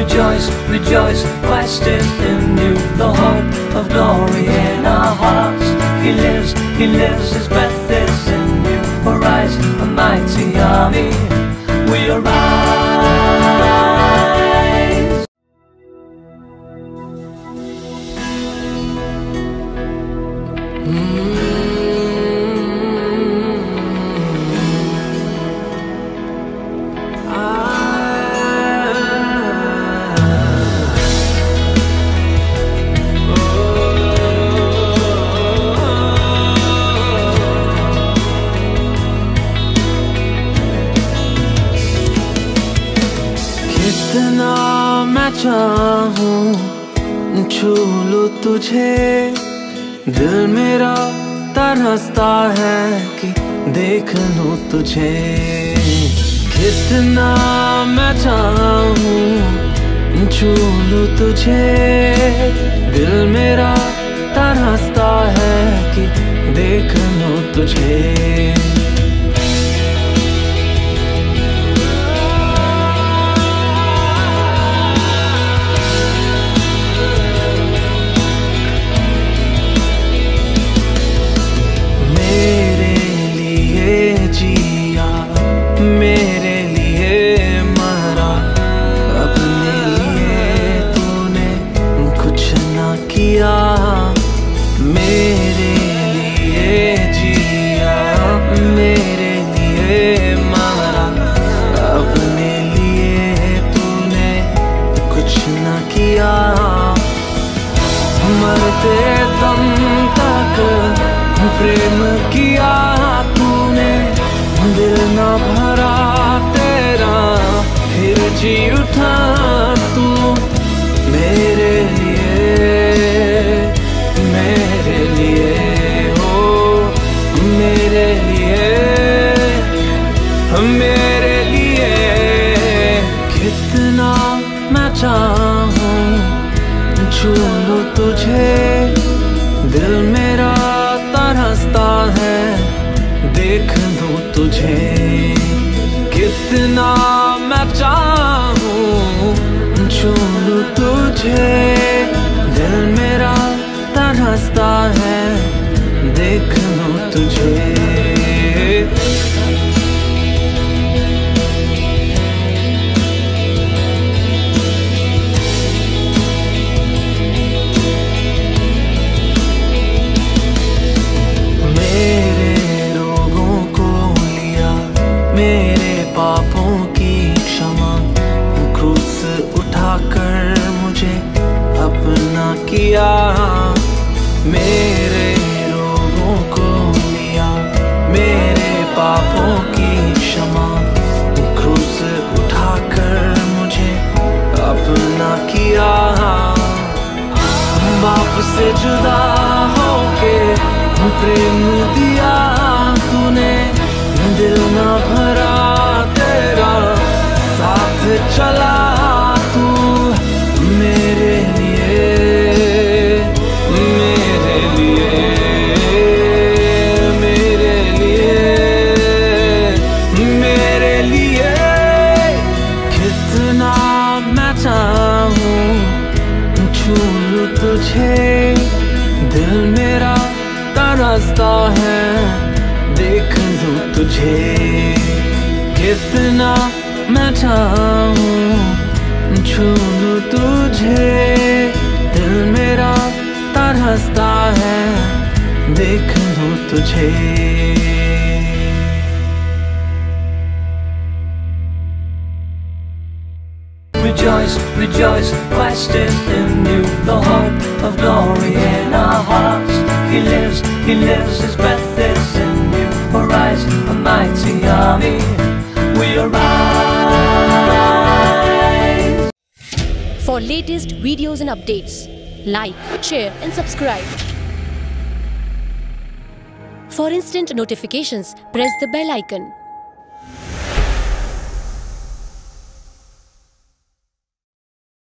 Rejoice, rejoice, Christ is in you, the hope of glory in our hearts. He lives, His breath is in you. Arise, a mighty army, we arise. कितना मैं चाहूं छू लूं तुझे, दिल मेरा तरसता है कि देख लूं तुझे। कितना मैं चाहूं छू लूं तुझे, दिल मेरा तरसता है कि देख लूं तुझे। मेरे लिए मरा, अपने लिए तूने कुछ ना किया। मेरे लिए जिया, मेरे लिए मरा, अपने लिए तूने कुछ ना किया। मरते दम तक प्रेम किया तूने, दिल ना भरा तेरा फिर जी उठा तू। मेरे लिए हो, मेरे लिए कितना मैं चाहूं छू लूं तुझे, दिल मेरा तरसता है देख लूं तुझे। कितना मैं चाहूं छू लूं तुझे, दिल मेरा तरसता है देख लूं तुझे। मेरे पापों की क्षमा, क्रूस उठाकर मुझे अपना किया। मेरे रोगों को लिया, मेरे पापों की क्षमा, क्रूस उठाकर मुझे अपना किया। बाप से जुदा होके प्रेम दिया तूने, दिल ना भरा तेरा साथ चला तू। मेरे लिए, मेरे लिए, मेरे लिए, मेरे लिए कितना मैं चाहूं छू लूं तुझे, दिल मेरा तरसता है देख लूं तुझे। कितना मैं चाहूं छू लूं तुझे, दिल मेरा तरसता है देख लूं तुझे। Rejoice, rejoice, Christ is in you, the hope of glory in our hearts. He lives, His breath is in you. Arise, a mighty army, we arise. For latest videos and updates, like, share and subscribe. For instant notifications, press the bell icon.